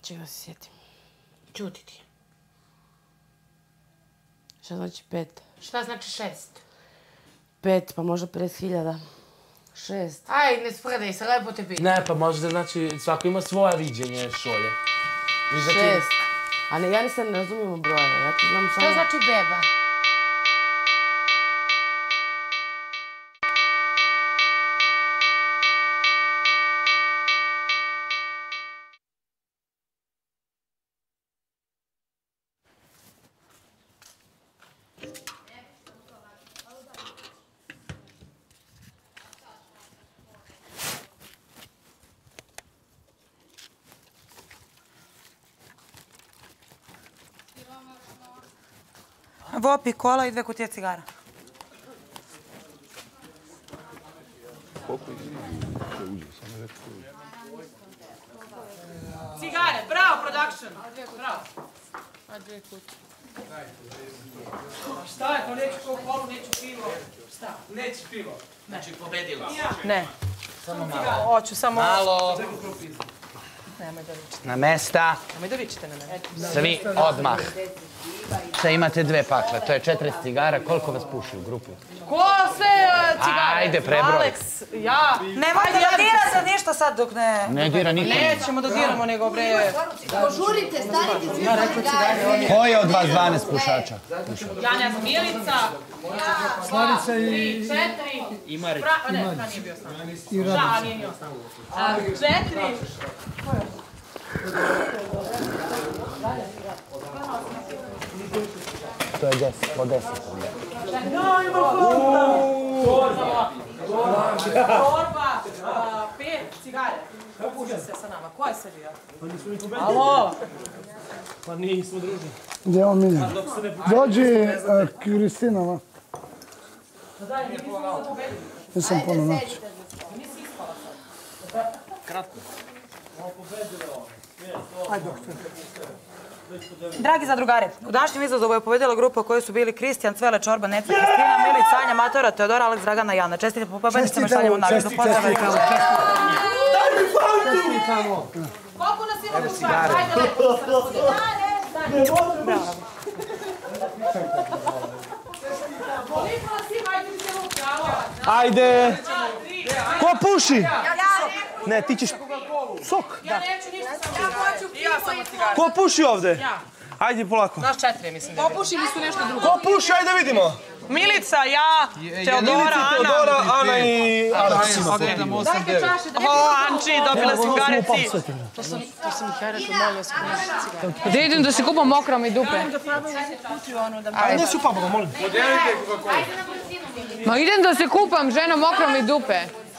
Čega se sjetim? Čuti ti. Šta znači 5? Šta znači 6? 5, pa možda 50.000. 6. Aj, ne spredaj se, lepo te pitam. Ne, pa možda znači svako ima svoje viđenje šolje. 6. A ne, ja nisam ne razumijem u brojeve, ja ti znam samo... Šta znači beba? Vopi, kola i 2 kutije cigara. Cigare, bravo, production. Bravo. A 2 kutije. Šta je, to neću kolu, neću pivo. Šta? Neću pivo. Znači, pobedila. Ne. Samo malo. Hoću samo... Malo. Nemoj da vičete. Na mesta. Nemoj da vičete na mene. Svi odmah. Šta imate 2 pakle, to je 40 cigara. Koliko vas puši u grupi? Ko se cigare? Ajde, prebroj. Aleks, ja. Nemojte da dirate ništa sad dok ne... Ne dira nikom. Nećemo da diramo, nego bre... Požurite, stanite svi cigare. Ko je od vas 12 pušača? Ja ne znam, Milica. Slavica i... 3, 4. I Marić. Ne, Fran nije bio s nama. Ža, nije bio s nama. 4. To je 10, po 10. Torba, 5 cigare. Puši se sa nama. Ko je serio? Alo? Pa nismo druži. Gdje je on Miljan? Dođi Kristina, va. Nisam puno noći. Kratko. Ajde, doktor. Dragi zadrugari, u današnjem izazovu je pobedila grupa u kojoj su bili Kristijan, Cvele, Čorba, Neca, Kristina, Milić, Sanja, Matora, Teodora, Aleks, Dragana, Jana. Čestite po pobednicama i šaljemo nagradu. Čestitamo. Koliko nas ima u stvari? Ajde, lepo. Koliko nas ima? Ajde, mi se upravo. Ajde! Ko puši? Ne, ti ćeš... Sok. Ja neću ništa samo. Ja hoću pivo i kola. Ko puši ovde? Ja. Ajde, polako. Naš 4, mislim. Popušili su nešto drugo. Ko puši? Ajde vidimo. Milica, ja, Teodora, Ana. Teodora, Ana i... Dajte čaše da O, Anči, dobila si gareci. To sam ih ja rekao, molim vas, cigare. Da idem da se kupam mokrom i dupe. Ajde, neću paboga, molim. Ma idem da se kupam, ženo, mokrom i dupe.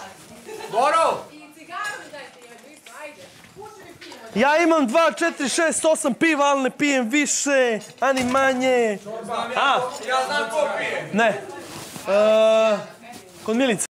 Ja imam 2, 4, 6, 8 piva, ali ne pijem više, ani manje. Ja znam ko pije. Ne. Kod Milice.